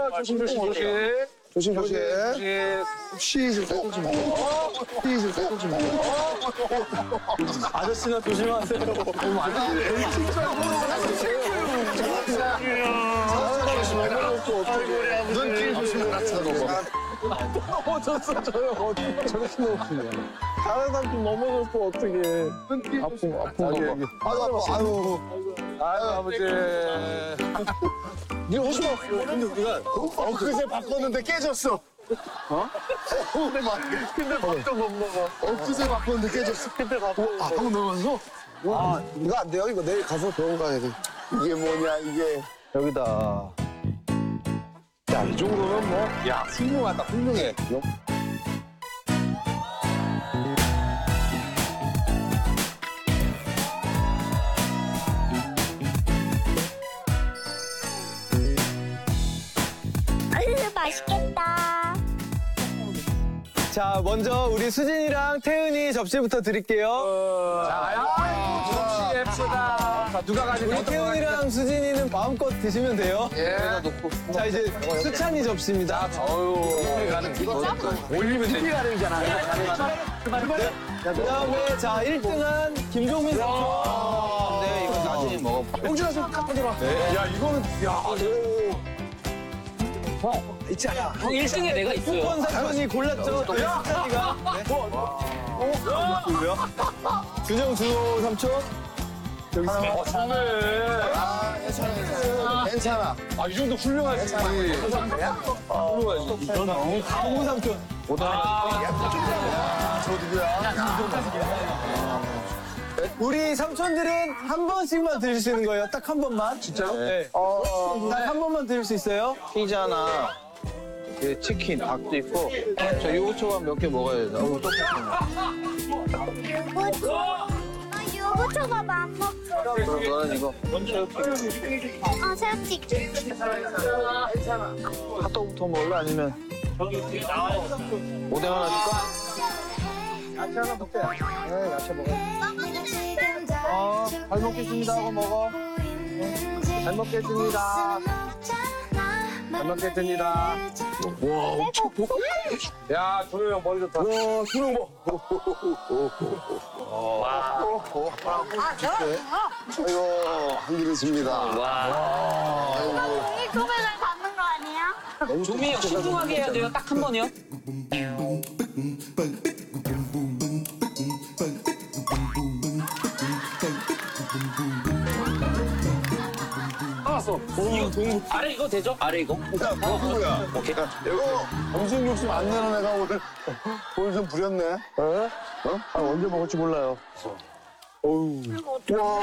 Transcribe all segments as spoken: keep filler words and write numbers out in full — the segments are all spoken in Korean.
조심 조심 조심. 조심 조심. 쉬실 때 조심. 쉬실 때 조심. 아저씨나 조심하세요. 눈길 조심하세요. 넘어졌어, 저요. 저렇게 넘어지냐. 다른 사람 좀 넘어졌어, 어떡해. 아픈, 아픈 거 봐. 아유, 아파, 아유. 아유, 아버지. 네가 훨씬 더 근데 우리가 엊그제 바꿨는데 깨졌어. 어? 근데 막, 근데 밥도 못 먹어. 엊그제 바꿨는데 깨졌어. 근데 밥. 아, 방금 넘어졌어? 아, 이거 안 돼요. 이거 내일 가서 병원 가야 돼. 이게 뭐냐, 이게. 여기다. 야, 이 정도면 뭐, 야, 훌륭하다, 훌륭해. 아유, 맛있겠다. 자, 먼저 우리 수진이랑 태은이 접시부터 드릴게요. 자, 아이고, 접시 예쁘다. 자, 누가 가지고 우리 태은이랑 수진이는 마음껏 드시면 돼요. 예. 자, 이제 수찬이 접시입니다. 어유 가는 올리면 되지. 가는잖아. 그 다음에 자, 일 등한 김종민 선수. 네, 이거 나중에 먹어. 용준아, 좀 갖고 들어. 야, 이거는, 야, 있잖아. 형 일 등에 내가 있어요. 후원 상권이 골랐죠. 수찬이가. 준영 준호 삼촌. 여기 있습니다. 어, 좋네. 아, 괜찮아. 괜찮아. 아, 이 정도 훌륭하지. 훌륭하지. 이건 홍 삼촌. 우리 삼촌들은 한 번씩만 드실 수 있는 거예요. 딱 한 번만. 진짜요? 네. 딱 한 번만 드실 수 있어요. 피자나 그 치킨, 닭도 있고 저 요거초밥 몇 개 먹어야 돼. 너무 유부초. 아, 유부초밥 안 먹어. 그럼 너는 이거 아, 새우튀김. 핫도그부터 먹을래? 아니면 오뎅 하나 줄까? 야채 하나 먹자. 네, 야채 먹어. 어, 잘 먹겠습니다 하고 먹어. 잘 먹겠습니다. 잘 먹겠습니다. 와, 엄청 고 야, 준호 형 머리 좋다. 와, 준호 뭐. 아이고, 한 그릇입니다. 종이 소맥을 담는 거 아니야? 종이 형 신중하게 해야 돼요. 딱 한 번이요. 알았어. 아래 이거 되죠? 아래 이거? 야, 뭐야. 오케이. 이거 음식 욕심 안 내는 애가 오늘, 오늘 좀 부렸네. 어? 어? 아, 언제 먹을지 몰라요. 어우. 와.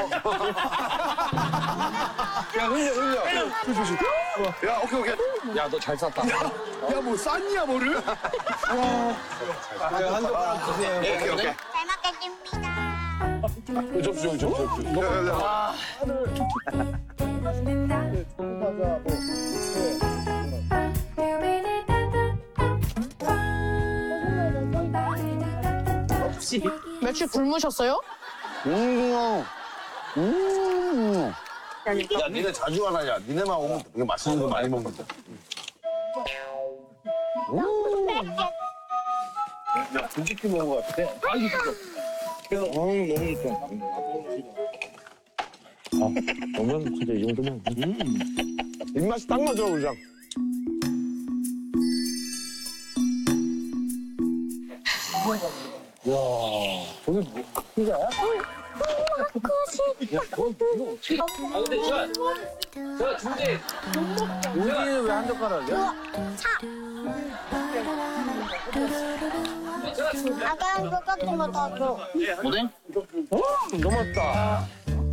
야, 흘려, 흘려. 조심. 야, 오케이, 오케이. 야, 너 잘 쌌다. 야, 뭐 쌌냐, 뭐를? 네, 한 젓가락 드세요. 오케이, 오케이. 잘 먹겠습니다. 접시, 접시, 접시. 야, 야, 야. 며칠 굶으셨어요? 음, 음. 야, 니네 자주 하나, 야. 니네만 오면 되게 맛있는 거 많이 먹는다. 야, 김치찌개 먹은 것 같아. 아, 이거 그래서, 어, 너무 좋다. 아, 너무 진짜 이 정도면. 음. 입맛이 딱 맞아, 그냥. 아 근데 저, 저 중대 우리는 왜 한 젓가락이야? 아까랑 똑같은 거 더 줘. 오뎅? 넘었다.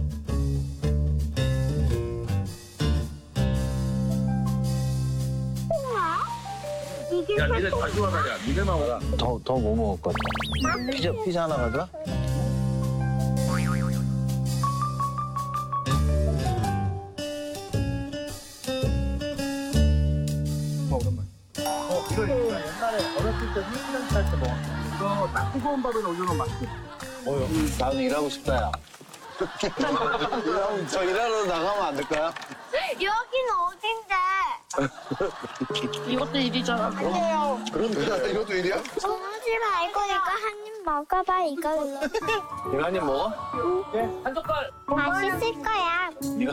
이게 야, 니네 자주 하나, 야. 니네만 오라. 더, 더 뭐 먹을 것 같아? 피자, 피자 하나 가져와? 이거 옛날에 어렸을 때 힐링 살때 먹었어. 이거 딱 뜨거운 밥에 올려놓으면 맛있어. 나도 일하고 싶다, 야. 저 일하러 나가면 안 될까요? 여기는 어딘데? 이것도 일이잖아. 그런데 이것도 일이야? 먹지 말고 이거 한 입 먹어봐 이거. 이거 한입 먹어? 한 젓갈. 맛있을 거야.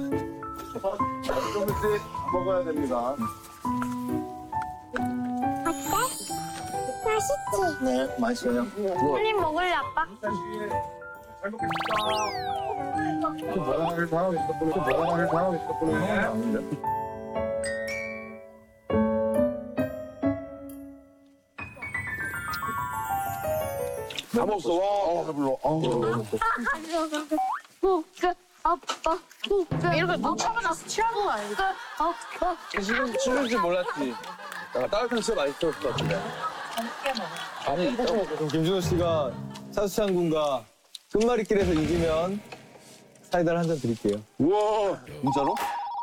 좀 이제 먹어야 됩니다. 어때? 맛있지? 네, 맛있어요. 한 입 먹을래 아빠? 뭐라 할 사람 있어 보내. 뭐라 할 사람 있어 보내. 다 먹었어. 와, 배불러. 아우. 그 아빠 이렇게 놓쳐가 나서 취한 거 아니야? 아빠 지금 씹을 줄 몰랐지. 야, 따뜻한 진짜 맛있을 것 같은데. 아니, 그럼 김준호 씨가 차수찬 군과 끝말잇기에서 이기면 사이다를 한 잔 드릴게요. 우와, 진짜로?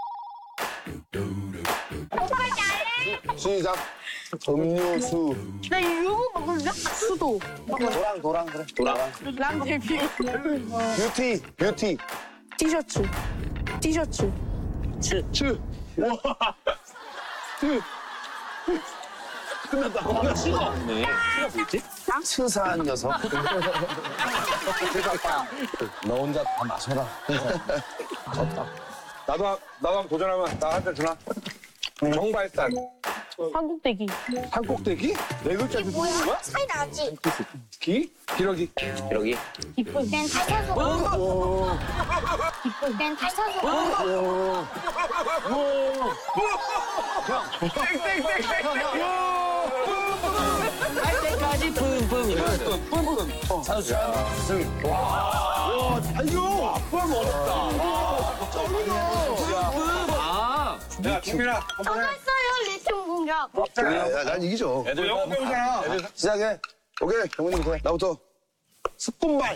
시작. 음료수. 나 이거 먹을래? 수도. 도랑, 도랑, 그래. 도랑. 랑데비. 뷰티, 뷰티. 티셔츠. 티셔츠. 츠. 와. 츠. 뭔가 치가 없네. 치가 뭐지? 스사한 녀석. 너 혼자 다 마셔라. 나도 한- 나도 한번 도전하면 나 한 잔 주나? 정발산. 한국대기. 한꼭대기? 네 글자 주 뭐야? 차이 나지? 기? 기러기. 여기. 기쁜. 난 다쳐서 난 다쳐서 할 때까지 뿜뿜 이거야 돼. 차수찬. 아. 야, 국민아. 저랬어요 리튬 공격. 야, 난 이기죠. 너 영어 배우잖아. 시작해. 오케이, 경훈이부터 해. 나부터. 스푼발.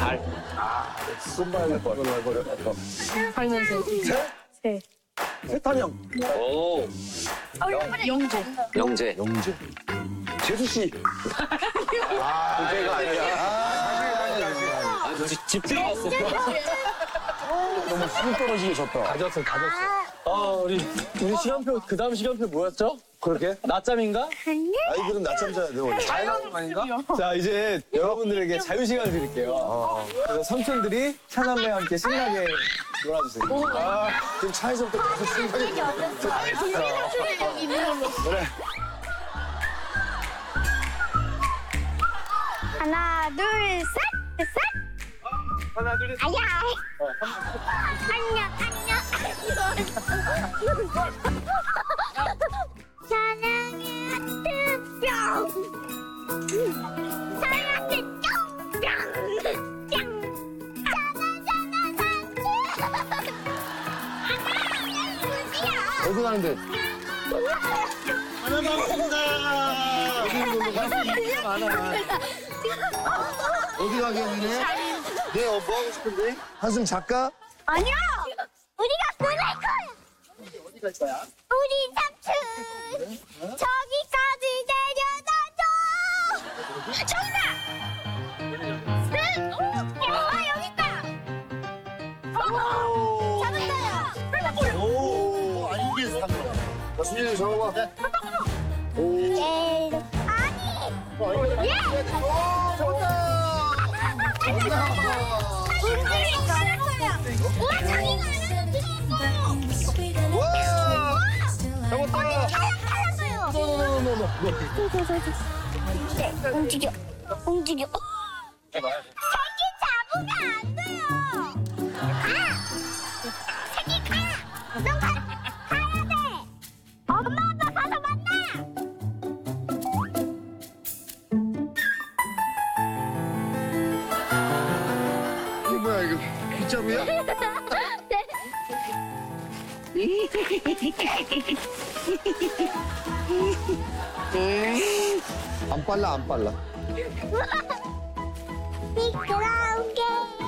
발냄새. 새? 새. 세탄형. 오. 영재. 영재. 영재. 재수씨. 아, 제가 아니야. 아, 너 집- 집 들어갔어. 너무 쑥 떨어지게 졌다. 가졌어, 가졌어. 아, 우리, 우리 시간표, 그 다음 시간표 뭐였죠? 그렇게? 낮잠인가? 아이들은 낮잠 자야 돼, 원래. 아닌가? 자, 이제 여러분들에게 자유시간을 드릴게요. 그래서 삼촌들이 차남매와 함께 신나게 놀아주세요. 아, 지금 차에서부터 계속 순간이. 그래. 하나 둘 셋. 셋. 하나, 둘, 셋. 아야. 안녕 안녕. 사랑의 하트 뿅. 사랑의 뿅. 뿅. 뿅. 짜나 짜나 상추. 아야 어디 가는데? 어디 가겠네? 네, 어, 뭐 하고 싶은데? 한숨 작가? 아니야. 우리가 보낼 거야. 어디 갈 거야? 우리 삼촌 저기까지 내려다줘. 저기다. 응? 야 여기 있다. 어, 잡았어요. 오, 아니, 이게 삼. 자, 수진이 잡아봐. 예. 아니. 예. 오, 잡았다! 분들이 걸었어요. 우와 자기가 안 움직였어. 와! 잡았다. 잘랐어요. 네, 움직여. 움직여. 새끼 잡으면 안 돼요. 가. 새끼 가. 넌 가. 가야 돼. 엄마 아빠 가서 만나. 이게 뭐야, 이거? 빗자루야? 안 빨라, 안 빨라. 미끄러운게.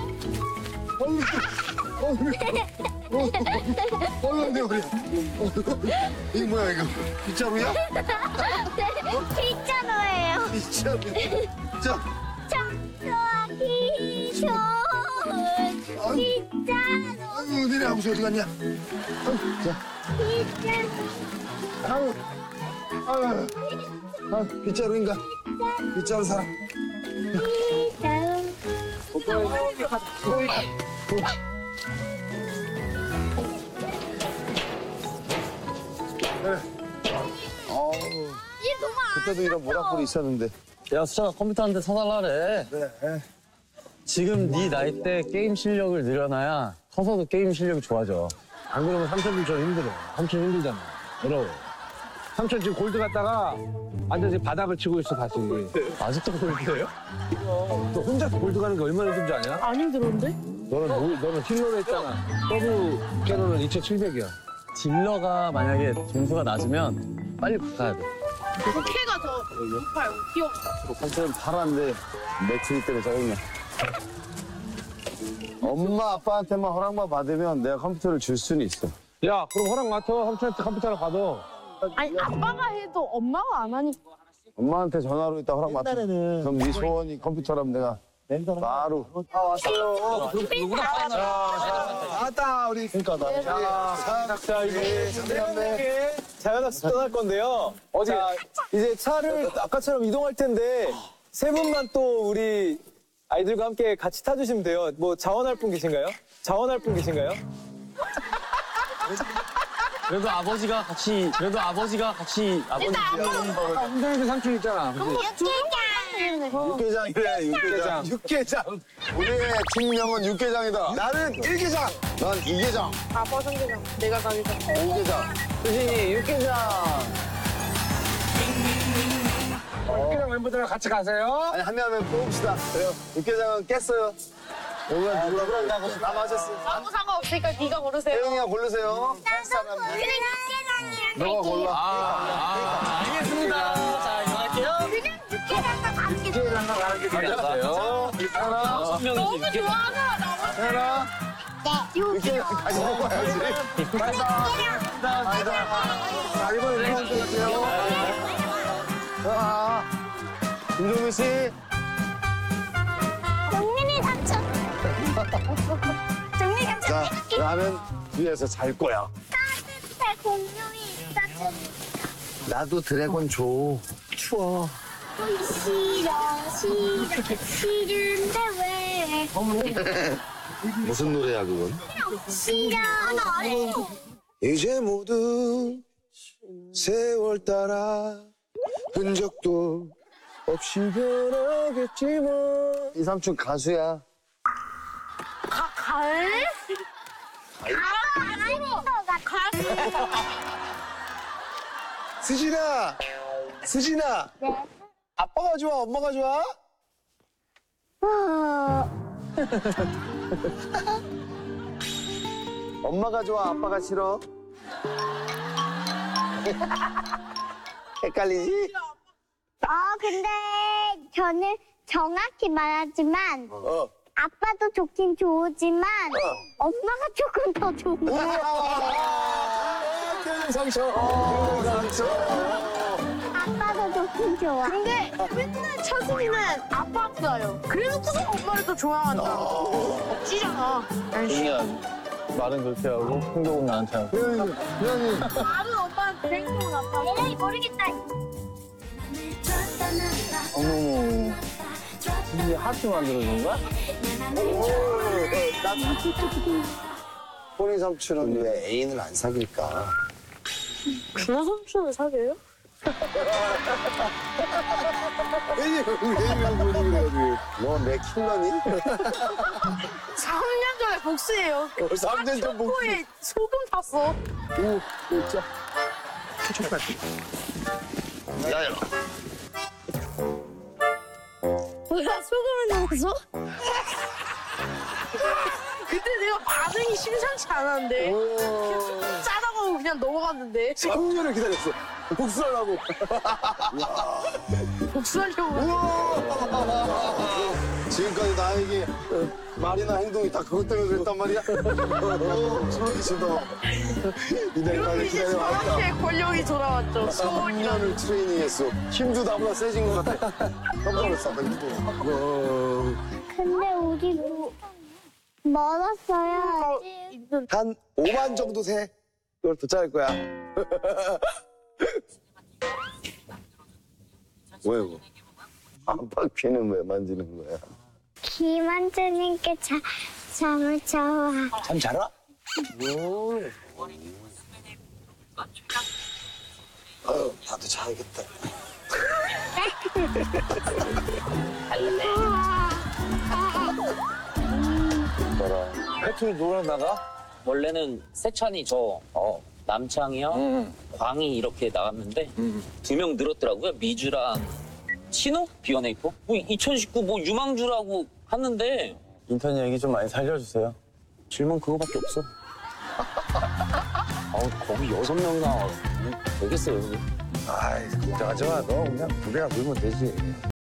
어휴, 내 머리. 이게 뭐야, 이거? 빗자루야? 빗자루예요. 빗자루. 자, 청소하기 좋은 빗자루. 아이고, 니네 아버지 어디 갔냐? 아이고, 자, 빗자루. 아유, 아유, 아, 빗자루인가? 빗자루 사람. 어우, 그때도 이런 모락불이 있었는데. 야, 수찬아 컴퓨터한테 사달라래. 그래. 지금 네 나이 때 게임 실력을 늘려놔야 커서도 게임 실력이 좋아져. 안 그러면 삼촌도 저 힘들어. 삼촌 힘들잖아. 어려워. 삼촌 지금 골드 갔다가 완전 지금 바닥을 치고 있어, 다시. 아직도 골드예요? 너 혼자 골드 가는 게 얼마나 힘든지 아냐? 안 힘들었는데? 너는, 뭐- 너는 힐러로 했잖아. 서브 캐논은 이천칠백이야. 딜러가 만약에 점수가 낮으면 빨리 바꿔야 돼. 걔가 더 높아요. 귀여워. 삼촌은 파란데 매출이 때문에 짜증나. 엄마 아빠한테만 허락만 받으면 내가 컴퓨터를 줄 수는 있어. 야, 그럼 허락 맡아. 삼촌한테 컴퓨터 하나 받아. 아니 아빠가 해도 엄마가 안 하니까. 엄마한테 전화로 이따 허락 맡아. 그럼 네 소원이 컴퓨터라면 내가 바로. 아 왔어요. 아따 우리 그러니까 나. 자 이제 함께 자연학습 떠날 건데요. 어디? 자, 이제 차를 아까처럼 이동할 텐데 세 분만 또 우리 아이들과 함께 같이 타주시면 돼요. 뭐 자원할 분 계신가요? 자원할 분 계신가요? 그래도 아버지가 같이, 그래도 아버지가 같이, 아버지. 삼촌한테 삼촌 있잖아. 그치? 육개장이래 육개장. 육개장. 우리의 팀명은 육개장이다. 나는 일개장. 난 이개장. 아빠 성계장, 내가 가게장. 오개장. 수진이 육개장. 육개장 멤버들이랑 같이 가세요. 아니 한 명 한 명 뽑읍시다. 그래요. 육개장은 깼어요. 여기가 누구라고? 나 맞았어. 아무 상관없으니까 네가 고르세요. 혜영이가 고르세요. 그냥 육개장이랑 너가 골라. 아, 알겠습니다. 자, 이거 할게요. 그냥 육개장과 함께 가세요. 하나. 너무 좋아하잖아, 나머지. 하나. 네. 육개장 다시 먹어야지. 자, 이번에 누구 할게요? 자, 김종민 씨. 정민이 삼촌. 정민이 삼촌. 자, 나는 위에서 잘 거야. 따뜻해 공룡이 있었으니까. 나도 드래곤 줘. 추워. 싫어 싫어 싫은데 왜 무슨 노래야, 그건? 싫어 너 이제 모두 세월 따라 흔적도 없이 변하겠지 뭐. 이 삼촌 가수야. 가, 갈? 아빠 아닌 것 같아. 수진아, 수진아. 네. 아빠가 좋아, 엄마가 좋아? 어, 엄마가 좋아, 아빠가 싫어? 헷갈리지? 어 근데 저는 정확히 말하지만 어. 아빠도 좋긴 좋지만 엄마가 조금 더 좋은 거 큰 상처. 큰 상처. 아빠도 좋긴 좋아. 근데 맨날 차순이는 아빠가요. 그래놓고서 엄마를 또 좋아한다. 억지잖아. 수진이야, 말은 그렇게 하고, 행동은 나한테 하고. 회원님, 회원님. 다른 오빠한테 행동은 아빠. 에이 모르겠다. 어머머. 수진이 하트 만들어준 거야? 호리 삼촌은 왜 애인을 안 사귈까? 그나 삼촌을 사귀어요? 애인을 애인을 보니 그래가지고. 너내 킬러니? 삼 년 전에 복수예요. 삼 년 전 복수. 코에 소금 탔어. 오, 진짜. 촉촉할 야야. 뭐야, 소금을 넣었어? 그때 내가 반응이 심상치 않았는데. 소금 짜다고 그냥 넘어갔는데. 삼 년을 기다렸어. 복수하려고. 복수하려고. 지금까지 나에게 말이나 행동이 다 그것 때문에 그랬단 말이야? 어, 소름이 돋아. 이날까지 그러면 이제 기다려왔다. 저한테 권력이 돌아왔죠. 삼 년을 트레이닝했어. 힘도 나보다 세진 것 같아. 깜짝 놀랐어, 나 이거. 근데 우리 뭐 멀었어요. 아직. 한 오만 정도 세. 그걸 더 짜릴 거야. 왜 이거? 안팎피는 왜 만지는 거야? 기 만지는 게 자, 잠을 좋아. 잠 잘 와? 아유, 나도 자야겠다. 패투를 놀아 나가? 원래는 세찬이 저, 어, 남창이 형, 광희 이렇게 나갔는데 두 명 늘었더라고요. 미주랑 신우? 비원에이포? 뭐 이천십구 뭐 유망주라고 하는데 인턴 얘기 좀 많이 살려주세요. 질문 그거밖에 없어. 아우 거기 여섯 명 나와. 되겠어요 여기. 아이, 걱정하지 마. 너 그냥 우리랑 놀면 되지.